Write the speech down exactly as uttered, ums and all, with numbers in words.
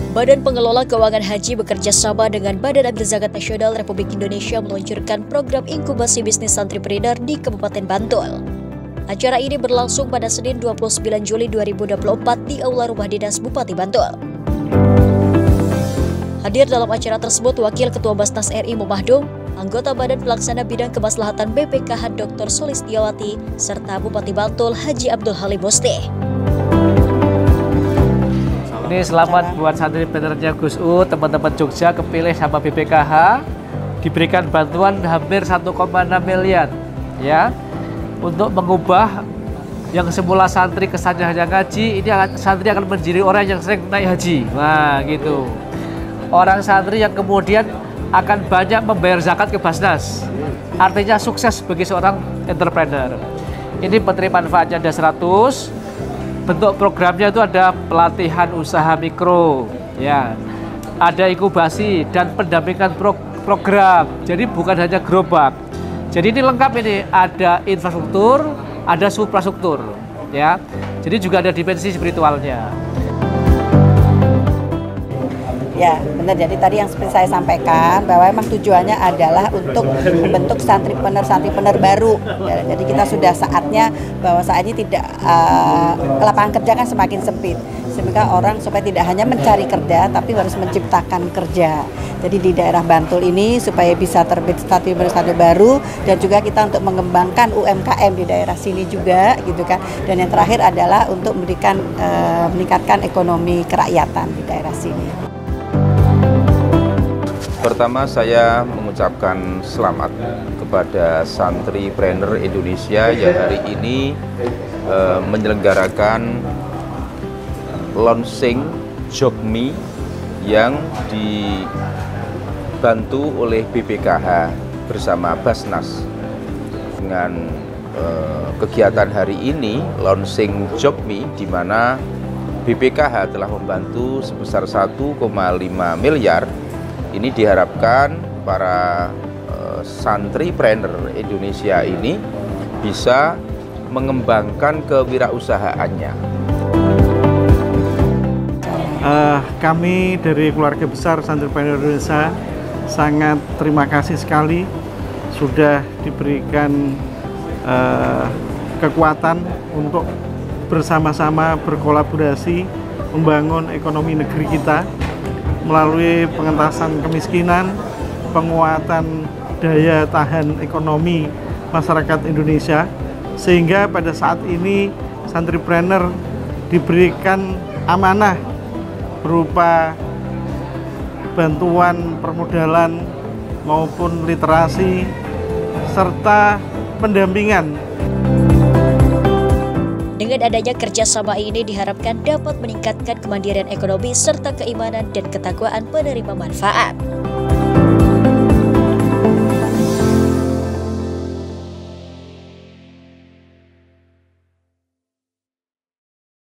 Badan Pengelola Keuangan Haji bekerja sama dengan Badan Amil Zakat Nasional Republik Indonesia meluncurkan program inkubasi bisnis santripreneur di Kabupaten Bantul. Acara ini berlangsung pada Senin dua puluh sembilan Juli dua ribu dua puluh empat di Aula Rumah Dinas Bupati Bantul. Hadir dalam acara tersebut Wakil Ketua Basnas R I Mumahdum, anggota Badan Pelaksana Bidang Kemaslahatan B P K H Doktor Sulistiawati, serta Bupati Bantul Haji Abdul Halim Musti. Ini selamat buat santripreneurnya Gus U, teman-teman Jogja kepilih sama B P K H, diberikan bantuan hampir satu koma enam miliar ya, untuk mengubah yang semula santri kesannya hanya ngaji, ini santri akan menjadi orang yang sering naik haji. Nah gitu, orang santri yang kemudian akan banyak membayar zakat ke Basnas, artinya sukses bagi seorang entrepreneur. Ini penerima manfaatnya ada seratus. Bentuk programnya itu ada pelatihan usaha mikro, ya, ada inkubasi dan pendampingan pro program. Jadi bukan hanya gerobak. Jadi ini lengkap, ini ada infrastruktur, ada suprastruktur, ya. Jadi juga ada dimensi spiritualnya. Ya, benar. Jadi tadi yang seperti saya sampaikan bahwa memang tujuannya adalah untuk membentuk santripreneur-santripreneur baru. Ya, jadi kita sudah saatnya bahwa saat ini tidak uh, lapangan kerja kan semakin sempit, sehingga orang supaya tidak hanya mencari kerja tapi harus menciptakan kerja. Jadi di daerah Bantul ini supaya bisa terbit santripreneur baru, dan juga kita untuk mengembangkan U M K M di daerah sini juga, gitu kan. Dan yang terakhir adalah untuk memberikan uh, meningkatkan ekonomi kerakyatan di daerah sini. Pertama, saya mengucapkan selamat kepada santripreneur Indonesia yang hari ini uh, menyelenggarakan launching Jobme yang dibantu oleh B P K H bersama Basnas. Dengan uh, kegiatan hari ini, launching Jobme, di mana B P K H telah membantu sebesar satu koma lima miliar. Ini diharapkan para uh, santripreneur Indonesia ini bisa mengembangkan kewirausahaannya. Uh, kami dari keluarga besar santripreneur Indonesia sangat terima kasih sekali sudah diberikan uh, kekuatan untuk bersama-sama berkolaborasi membangun ekonomi negeri kita melalui pengentasan kemiskinan, penguatan daya tahan ekonomi masyarakat Indonesia, sehingga pada saat ini santripreneur diberikan amanah berupa bantuan permodalan maupun literasi serta pendampingan. Dengan adanya kerjasama ini diharapkan dapat meningkatkan kemandirian ekonomi serta keimanan dan ketakwaan penerima manfaat.